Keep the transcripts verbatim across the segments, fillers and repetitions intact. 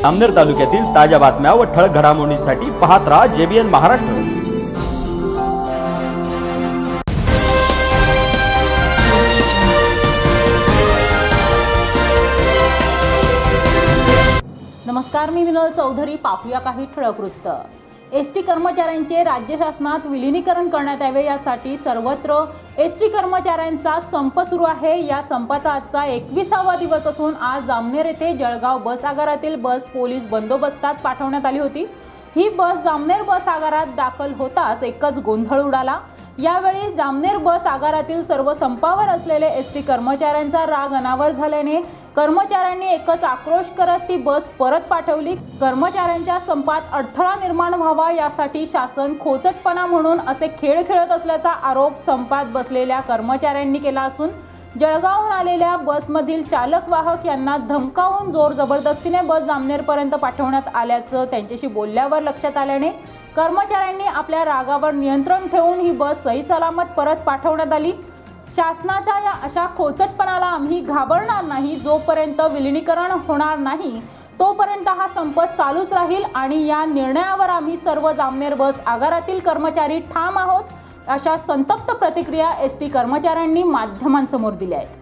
जामनेर तालुक्यातील ताज्या बातम्या व ठळक घडामोडींसाठी पाहत राहा जेबीएन महाराष्ट्र। नमस्कार, मी विनोद चौधरी। पाहूया काही ठळक वृत्त। एसटी कर्मचाऱ्यांचे राज्य शासनात विलीनीकरण करण्यात यावे यासाठी सर्वत्र एसटी कर्मचाऱ्यांचा संप सुरू आहे। या संपाचा आजचा एकविसावा दिवस असून आज जामनेर येथे जळगाव बस आगारातील बस पोलीस बंदोबस्तात पाठवण्यात आली होती। ही बस जामनेर बस आगारात दाखल होताच एकच गोंधळ उडाला। यावेळी जामनेर बस आगारातील सर्व संपावर असलेले एसटी कर्मचाऱ्यांचा राग अनावर झाल्याने कर्मचाऱ्यांनी एकच आक्रोश करत ती बस परत पाठवली। कर्मचाऱ्यांच्या संपात अडथळा निर्माण व्हावा यासाठी शासन खोचटपणा म्हणून असे खेळ खेळत असल्याचा आरोप संपात बसलेल्या कर्मचाऱ्यांनी केला असून जळगावहून आलेल्या बसमधील चालक वाहक यांना धमकावून जोर जबरदस्तीने बस जामनेरपर्यंत पाठवण्यात आल्याचं त्यांच्याशी बोलल्यावर लक्षात आल्याने कर्मचाऱ्यांनी आपल्या रागावर नियंत्रण ठेवून ही बस सही सलामत परत पाठवण्यात आली। शासनाच्या या अशा खोचटपणाला आम्ही घाबरणार नाही। जोपर्यंत विलीनीकरण होणार नाही तोपर्यंत हा संप चालूच राहील आणि या निर्णयावर आम्ही सर्व जामनेर बस आगारातील कर्मचारी ठाम आहोत, अशा संतप्त प्रतिक्रिया एसटी कर्मचाऱ्यांनी माध्यमांसमोर दिल्या आहेत।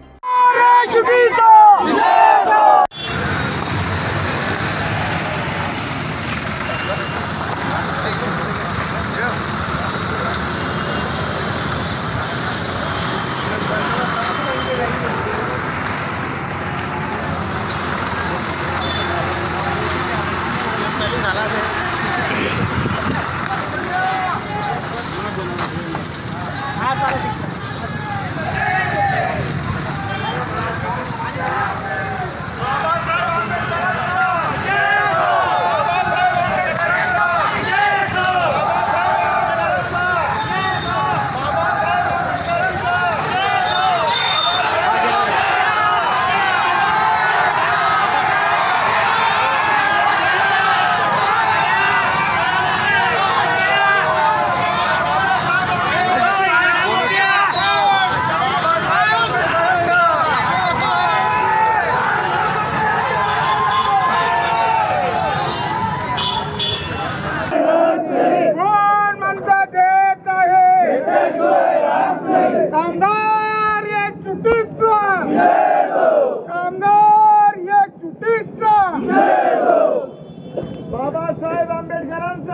बाबासाहेब आंबेडकरांचा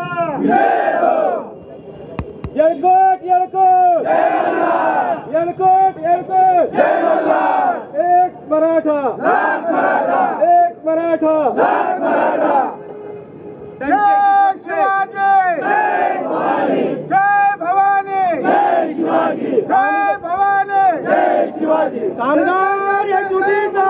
येळकोट येळकोट येळकोट येळकोट एक मराठा एक मराठा जय शिवाजी जय भवानी जय शिवाजी जय भवानी जय शिवाजी कामगार या जुटीचा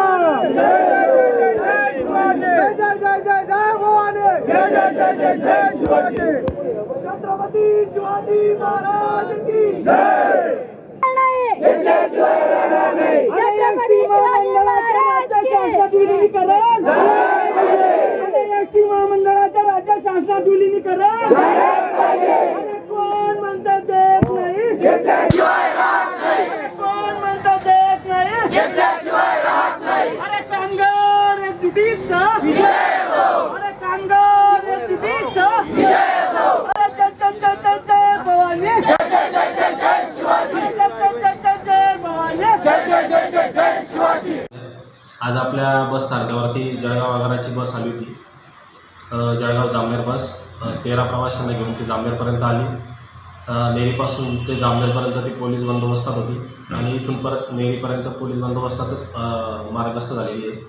जय शिवाजी जय जय जय जय जय भवानी जय जय जय जय जय शिवाजी छत्रपती शिवाजी महाराज की जय। छत्रपती शिवाजी महाराज की विलीनीकरण एसटी महामंडळाच्या राज्य शासनात विलीनीकरण अरे कोण म्हणतात देत नाही, घेतल्याशिवाय राहत नाही। कोण म्हणतात देत नाही, घेतल्याशिवाय राहत नाही। अरे कामगार एक जुटीचा विजय असो, अरे कामगार एक जुटीचा विजय असो। अरे जय जय जय जय जय भवानी जय जय जय जय जय शिवाजी जय जय जय जय जय भवानी जय जय जय जय जय शिवाजी। आज आपल्या बस स्थानकावरती जळगाव आगाराची बस आली होती। जळगाव जामनेर बस तेरा प्रवाशांना घेऊन ती जामनेरपर्यंत आली। नेरीपासून ते जामनेरपर्यंत ती पोलीस बंदोबस्तात होती आणि इथून परत नेरीपर्यंत पोलीस बंदोबस्तातच मार्गस्थ झालेली आहे।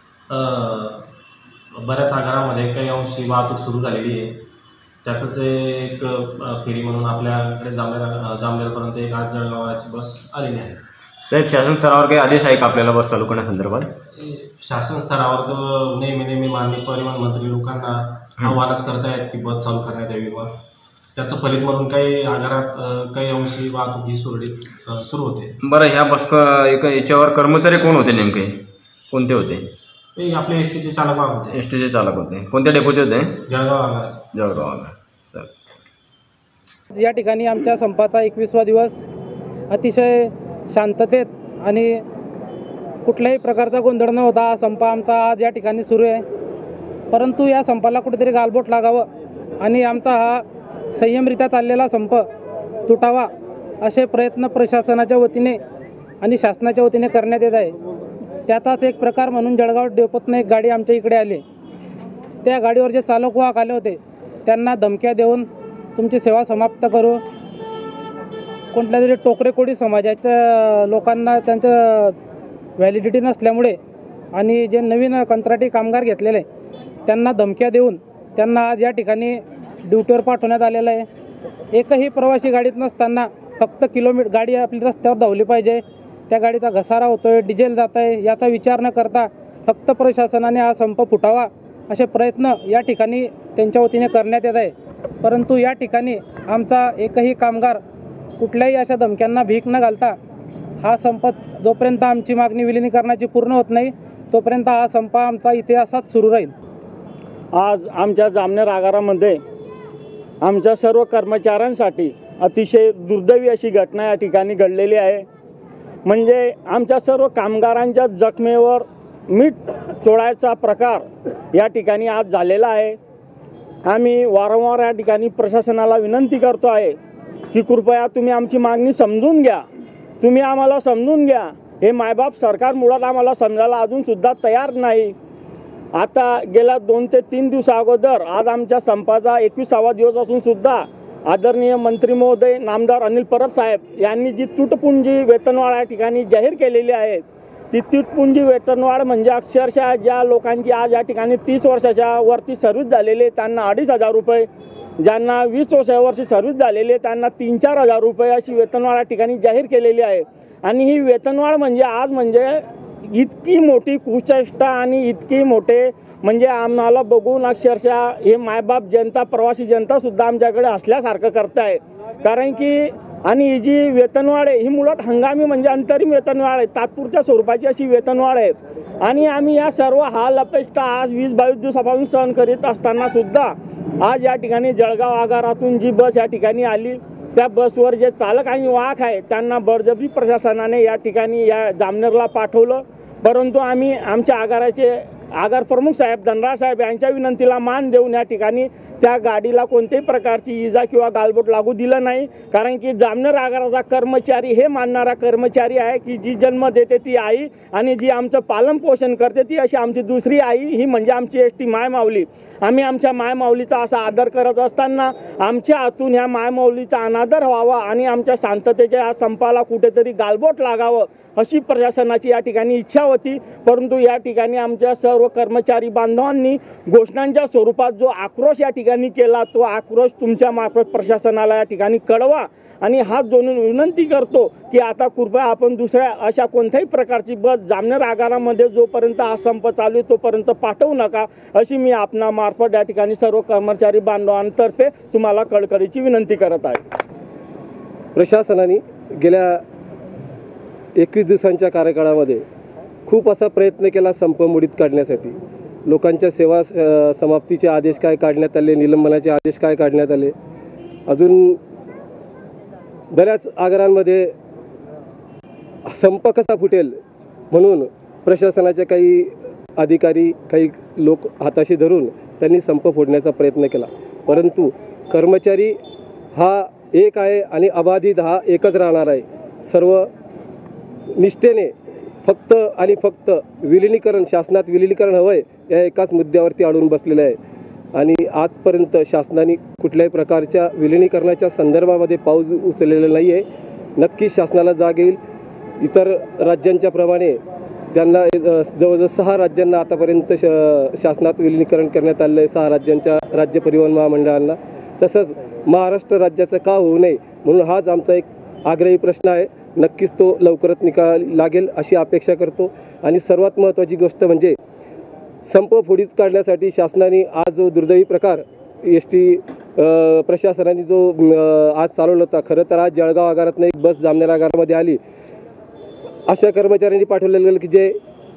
बऱ्याच आगारामध्ये काही अंशी वाहतूक सुरू झालेली आहे, त्याचंच एक फेरी म्हणून आपल्याकडे जामनेर जामनेरपर्यंत एक आज जळगावाची बस आलेली आहे। साहेब, शासन स्तरावर काही आदेश आहे का आपल्याला बस चालू करण्यासंदर्भात? शासन स्तरावर तर नेहमी नेहमी माननीय परिवहन मंत्री लोकांना आव्हानच करतायत की बस चालू करण्यात यावी व त्याचं फलित म्हणून काही आगारात काही अंशी वाहतूक ही सुरळीत सुरू होते। बरं, ह्या बस एका याच्यावर कर्मचारी कोण होते, नेमके कोणते होते? ते आपले एस टीचे चालक होते। एस टीचे चालक होते। कोणत्या डेपोचे होते? जळगाव आगाराचे। जळगाव आगार। या ठिकाणी आमच्या संपाचा एकविसावा दिवस अतिशय शांततेत आणि कुठल्याही प्रकारचा गोंधळ न होता संप आमचा आज या ठिकाणी सुरू आहे। परंतु या संपाला कुठेतरी गालबोट लागावं आणि आमचा हा संयमरित्या चाललेला संप तुटावा असे प्रयत्न प्रशासनाच्या वतीने आणि शासनाच्या वतीने करण्यात येत आहे। त्याचाच एक प्रकार म्हणून जळगाव डेपोतनं एक गाडी आमच्या इकडे आली। त्या गाडीवर जे चालक वाहक आले होते त्यांना धमक्या देऊन तुमची सेवा समाप्त करू, कोणत्या तरी टोकरे कोळी समाजाच्या लोकांना त्यांचं व्हॅलिडिटी नसल्यामुळे आणि जे नवीन कंत्राटी कामगार घेतलेले त्यांना धमक्या देऊन त्यांना आज या ठिकाणी ड्युटीवर पाठवण्यात आलेलं आहे। एकही प्रवासी गाडीत नसताना फक्त किलोमीटर गाडी आपली रस्त्यावर धावली पाहिजे, त्या गाडीचा घसारा होतोय, डिझेल जात आहे याचा विचार न करता फक्त प्रशासनाने हा संप फुटावा असे प्रयत्न या ठिकाणी त्यांच्या वतीने करण्यात येत आहे। परंतु या ठिकाणी आमचा एकही कामगार कुठल्याही अशा धमक्यांना भीक न घालता हा संप जोपर्यंत आमची मागणी विलिनीकरणाची पूर्ण होत नाही तोपर्यंत हा संप आमचा इथे असाच सुरू राहील। आज आमच्या जामनेर आगारामध्ये आमच्या सर्व कर्मचाऱ्यांसाठी अतिशय दुर्दैवी अशी घटना या ठिकाणी घडलेली आहे। म्हणजे आमच्या सर्व कामगारांच्या जखमेवर मीठ चोळायचा प्रकार या ठिकाणी आज झालेला आहे। आम्ही वारंवार या ठिकाणी प्रशासनाला विनंती करतो आहे की कृपया तुम्ही आमची मागणी समजून घ्या, तुम्ही आम्हाला समजून घ्या। हे मायबाप सरकार मुळात आम्हाला समजायला अजूनसुद्धा तयार नाही। आता गेल्या दोन ते तीन दिवसा अगोदर आज आमच्या संपाचा एकविसावा दिवस असूनसुद्धा आदरणीय मंत्री महोदय नामदार अनिल परब साहेब यांनी जी तुटपुंजी वेतनवाढ या ठिकाणी जाहीर केलेली आहे ती तुटपुंजी वेतनवाढ म्हणजे अक्षरशः ज्या लोकांची आज या ठिकाणी तीस वर्षाच्या वरती सर्व्हिस झालेली त्यांना अडीच हजार रुपये, ज्यांना वीस वर्षावरची सर्व्हिस झालेली त्यांना तीन चार हजार रुपये अशी वेतनवाढ या ठिकाणी जाहीर केलेली आहे। आणि ही वेतनवाढ म्हणजे आज म्हणजे इतकी मोठी कुचेष्टा आणि इतकी मोठे म्हणजे आम्हाला बघून अक्षरशः हे मायबाप जनता प्रवासी जनतासुद्धा आमच्याकडे हसल्यासारखं करत आहे। कारण की आणि ही जी वेतनवाढ आहे ही मुळात हंगामी म्हणजे अंतरिम वेतनवाढ आहे, तात्पुरत्या स्वरूपाची अशी वेतनवाढ आहे। आणि आम्ही या सर्व हाल अपेक्षा आज वीस बावीस दिवसापासून सहन करीत असताना सुद्धा आज या ठिकाणी जळगाव आगारातून जी बस या ठिकाणी आली त्या बसवर जे चालक आणि वाहक आहे त्यांना बळजबरी प्रशासनाने या ठिकाणी या जामनेरला पाठवलं। परंतु आम्ही आमच्या आगाराचे आगार प्रमुख साहेब धनराज साहेब यांच्या विनंतीला मान देऊन या ठिकाणी त्या गाडीला कोणत्याही प्रकारची इजा किंवा गालबोट लागू दिलं नाही। कारण की जामनेर आगाराचा कर्मचारी हे मानणारा कर्मचारी आहे की जी जन्म देते ती आई आणि जी आमचं पालन पोषण करते ती अशी आमची दुसरी आई, ही म्हणजे आमची एस टी मायमाऊली। आम्ही आमच्या मायमाऊलीचा असा आदर करत असताना आमच्या हातून ह्या मायमाऊलीचा अनादर व्हावा आणि आमच्या शांततेच्या या संपाला कुठेतरी गालबोट लागावं अशी प्रशासनाची या ठिकाणी इच्छा होती। परंतु या ठिकाणी आमच्या सर्व कर्मचारी बांधवांनी घोषणांच्या स्वरूपात जो आक्रोश या ठिकाणी केला तो आक्रोश तुमच्या मार्फत प्रशासनाला या ठिकाणी कळवा आणि हात जोडून विनंती करतो की आता कृपया आपण दुसऱ्या अशा कोणत्याही प्रकारची बस जामनेर आगारामध्ये जोपर्यंत हा संप चालू आहे तोपर्यंत पाठवू नका अशी मी आपणा मार्फत या ठिकाणी सर्व कर्मचारी बांधवांतर्फे तुम्हाला कळकळीची विनंती करत आहे। प्रशासनाने गेल्या एकवीस दिवसांच्या कार्यकाळामध्ये खूप असा प्रयत्न केला संप मोडीत काढण्यासाठी। लोकांच्या सेवा समाप्तीचे आदेश काय काढण्यात आले, निलंबनाचे आदेश काय काढण्यात आले, अजून बऱ्याच आगारांमध्ये संप कसा फुटेल म्हणून प्रशासनाचे काही अधिकारी काही लोक हाताशी धरून त्यांनी संप फोडण्याचा प्रयत्न केला। परंतु कर्मचारी हा एक आहे आणि अबाधित हा एकच राहणार आहे। सर्व निष्ठेने फक्त आणि फक्त विलिनीकरण, शासनात विलिनीकरण हवं आहे या एकाच मुद्द्यावरती अडून बसलेलं आहे। आणि आजपर्यंत शासनाने कुठल्याही प्रकारच्या विलिनीकरणाच्या संदर्भामध्ये पाऊल उचललेलं नाही आहे। नक्कीच शासनाला जाग येईल। इतर राज्यांच्या प्रमाणे त्यांना जवळजवळ सहा राज्यांना आतापर्यंत श शासनात विलिनीकरण करण्यात आलेलं आहे, सहा राज्यांच्या राज्य परिवहन महामंडळांना। तसंच महाराष्ट्र राज्याचं का होऊ नये म्हणून हाच आमचा एक आग्रही प्रश्न आहे। नक्कीच तो लवकरच निकाल लागेल अशी अपेक्षा करतो। आणि सर्वात महत्त्वाची गोष्ट म्हणजे संप फोडीत काढण्यासाठी शासनाने आज जो दुर्दैवी प्रकार एस टी प्रशासनाने जो आज चालवला होता, खरं तर आज जळगाव आगारातनं एक बस जामनेर आगारामध्ये आली, अशा कर्मचाऱ्यांनी पाठवलेलं गेलं की जे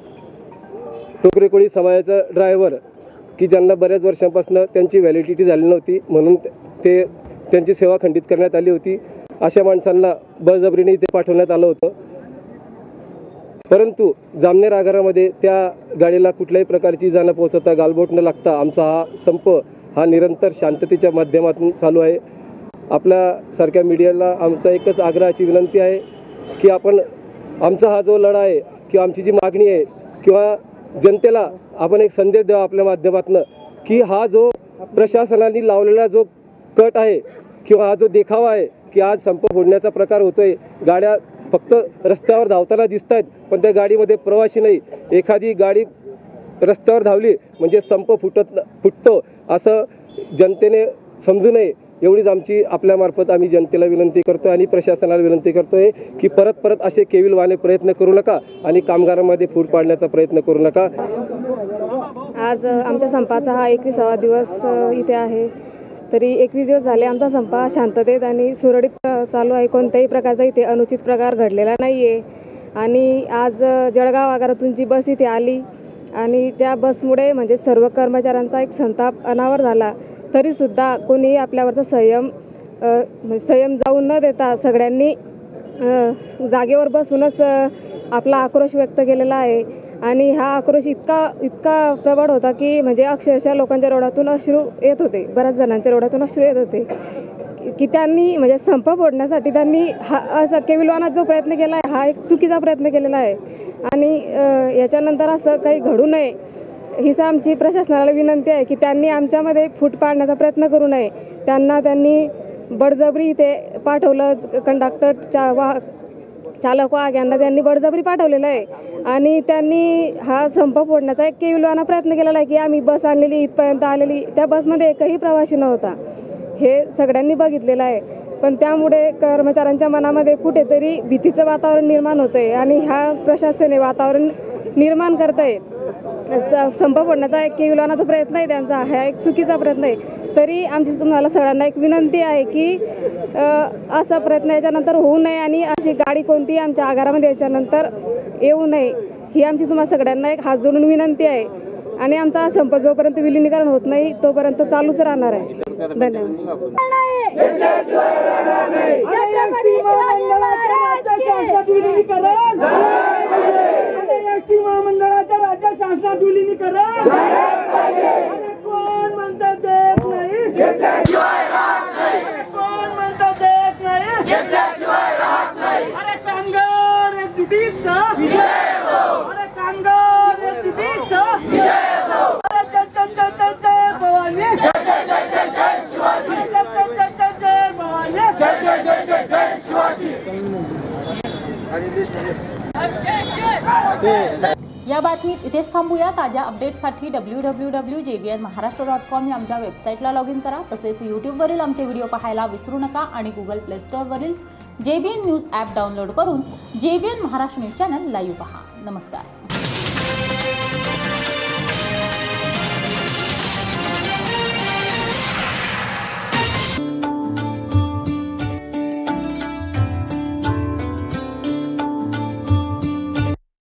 टोकरे कोळी समाजाचा ड्रायव्हर की ज्यांना बऱ्याच वर्षांपासून त्यांची व्हॅलिडिटी झाली नव्हती म्हणून ते त्यांची सेवा खंडित करण्यात आली होती। अशा माणसांना बळजबरीने इथे पाठवण्यात आलं होतं। परंतु जामनेर आगारामध्ये त्या गाडीला कुठल्याही प्रकारची इजा न पोहोचवता, गालबोट न लागता आमचा हा संप हा निरंतर शांततेच्या माध्यमातून चालू आहे. आपल्यासारख्या मीडियाला आमचा एकच आग्रहाची विनंती आहे की आपण आमचा हा जो लढा आहे किंवा आमची जी मागणी आहे किंवा जनतेला आपण एक संदेश द्यावा आपल्या माध्यमातून की हा जो प्रशासनाने लावलेला जो कट आहे किंवा हा जो देखावा आहे की आज संप फोडण्याचा प्रकार होतोय, गाड्या फक्त रस्त्यावर धावताना दिसत आहेत पण त्या गाडीमध्ये प्रवासी नाही, एखादी गाडी रस्त्यावर धावली म्हणजे संप फुटत फुटतो असं जनतेने समजू नये एवढीच आमची आपल्यामार्फत आम्ही जनतेला विनंती करतो आणि प्रशासनाला विनंती करतोय की परत परत असे केविलवाणे प्रयत्न करू नका आणि कामगारांमध्ये फूट पाडण्याचा प्रयत्न करू नका. आज आमच्या संपाचा हा एकविसावा दिवस इथे आहे. तरी एकवीस दिवस झाले आमचा संप शांततेत आणि सुरळीत चालू आहे. कोणत्याही प्रकारचा इथे अनुचित प्रकार घडलेला नाही आहे. आणि आज जळगाव आगारातून जी बस इथे आली आणि त्या बसमुळे म्हणजे सर्व कर्मचाऱ्यांचा एक संताप अनावर झाला. तरीसुद्धा कोणी आपल्यावरचा संयम संयम जाऊन न देता सगळ्यांनी जागेवर बसूनच आपला आक्रोश व्यक्त केलेला आहे. आणि हा आक्रोश इतका इतका प्रबळ होता की म्हणजे अक्षरशः लोकांच्या डोळ्यातून अश्रू येत होते, बऱ्याच जणांच्या डोळ्यातून अश्रू येत होते की त्यांनी म्हणजे संप फोडण्यासाठी त्यांनी हा असा केविलवाना जो प्रयत्न केला आहे हा एक चुकीचा प्रयत्न केलेला आहे. आणि याच्यानंतर असं काही घडू नये हीच आमची प्रशासनाला विनंती आहे की त्यांनी आमच्यामध्ये फूट पाडण्याचा प्रयत्न करू नये. त्यांना त्यांनी बळजबरी इथे पाठवलं, कंडक्टरच्या वा चालक वाहक यांना त्यांनी बळजबरी पाठवलेलं आहे आणि त्यांनी हा संप फोडण्याचा एक केविलवाना प्रयत्न केलेला आहे की आम्ही बस आणलेली इथपर्यंत आलेली, त्या बसमध्ये एकही प्रवासी नव्हता, हे सगळ्यांनी बघितलेलं आहे. पण त्यामुळे कर्मचाऱ्यांच्या मनामध्ये कुठेतरी भीतीचं वातावरण निर्माण होतं आहे आणि ह्या प्रशासनाने वातावरण निर्माण करत आहे. संप फोडण्याचा एक केविलवानाचा प्रयत्न आहे त्यांचा, हा एक चुकीचा प्रयत्न आहे. तरी आमची तुम्हाला सगळ्यांना एक विनंती आहे की असा प्रयत्न याच्यानंतर होऊ नये आणि अशी गाडी कोणतीही आमच्या आगारामध्ये याच्यानंतर येऊ नये ही आमची तुम्हाला सगळ्यांना एक हात जोडून विनंती आहे. आणि आमचा संप जोपर्यंत विलिनीकरण होत नाही तोपर्यंत चालूच राहणार आहे. धन्यवाद. महामंडळाच्या राज्य शासनात विलिनीकरण कोण म्हणतात देत नाही, कोण म्हणतात देत नाही. अरे कामगार तुटीचा, अरे कामगार तुटीचा. अरे जय जय जय जय भवानी, जय जय जय जय जय शिवाजी, जय जय जय जय जय भवानी, जय जय जय जय जय शिवाजी. या बातमीत इथेच थांबूया. ताज्या अपडेट्ससाठी W W W J B N Maharashtra dot com या आमच्या वेबसाईटला लॉग इन करा. तसेच यूट्यूबवरील आमचे व्हिडिओ पाहायला विसरू नका आणि गुगल प्ले स्टोअरवरील J B N news app download करून J B N Maharashtra news channel live पहा. नमस्कार.